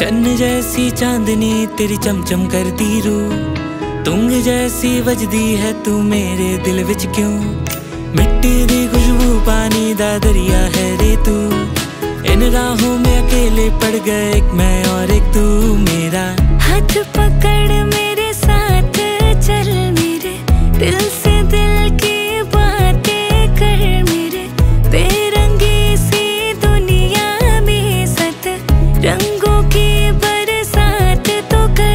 चन्न जैसी चांदनी तेरी चमचम करती रूह, तुंग जैसी वजदी है तू मेरे दिल विच क्यों। मिट्टी दी खुशबू पानी दा दरिया है रे तू, इन राहों में अकेले पड़ गए एक मैं और एक तू। मेरा हाथ पकड़ मेरे साथ चल, मेरे दिल से दिल की बातें कर, मेरे बेरंगी सी दुनिया में सत रंगों की बरसात तो कर।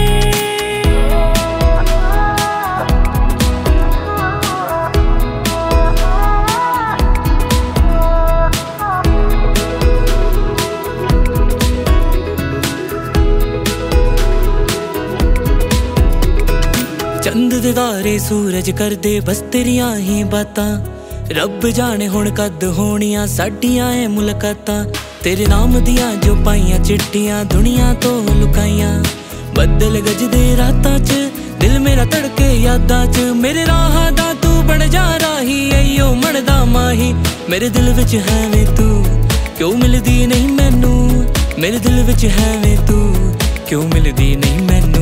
चंद दे तारे सूरज कर दे बस तेरियां ही बातां, रब जाने हुण कद होणियां साडियां ऐ मुलाकातां। तेरे नाम दियां जो पाइयां चिट्टियां दुनिया तो लुकाइयां, बदल गजदे रातां च दिल मेरा तड़के यादां च। मेरे राहां दा तू बन जा राही अयो मणदा माही, मेरे दिल विच है वे तू क्यों मिलदी नहीं मैनू, मेरे दिल विच है वे तू क्यों मिलदी नहीं मैनू।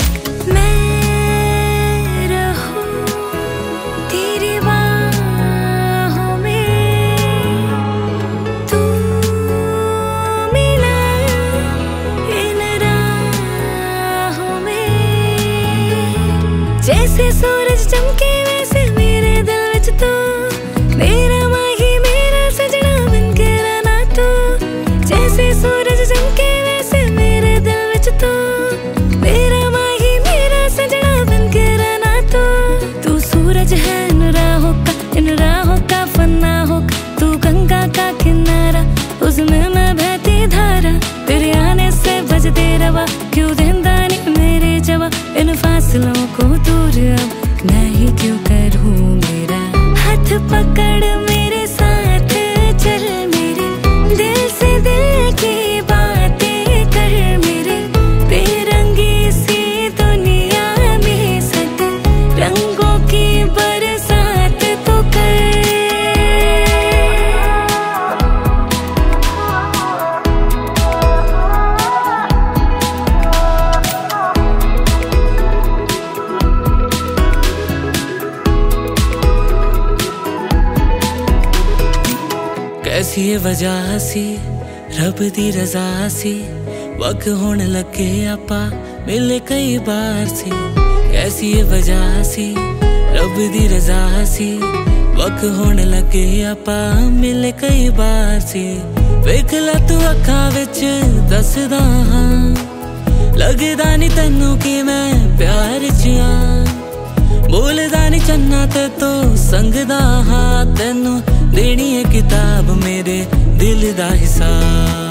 जैसे सूरज चमके वैसे मेरे दिल विच तू, मेरा माही मेरा सजना बन के रहना तू। जैसे सूरज चमके वैसे मेरे दिल विच तू, मेरा माही मेरा सजना बन के रहना तू। तू सूरज है इन राहों का फना होगा, तू गंगा का किनारा उसमें मैं बहती धारा। तेरे आने से बजते रवा क्यों देंदा नहीं मेरे जवाब, इन फासलों को दूर अब मैं ही क्यों करूं। मेरा हाथ पकड़ मेरे साथ चल, मेरे दिल से दिल की बातें कर, मेरे बेरंगी सी दुनिया में सत रंगों की बरसात तो कर। कैसी ये वजह सी रब दी रजा सी, वक होण लगे आपा मिले कई बार सी। कैसी ये वजह सी रब दी रजा सी, वक होण लगे आपा मिले कई बार सी। वेख ला तू अखां विच दसदा हां, लगदा नहीं तैनू कि मैं प्यार च आं। बोलदा नहीं चन्ना ते तो संगदा हां, तैनू देनी है किताब मेरे दिल दा हिसाब।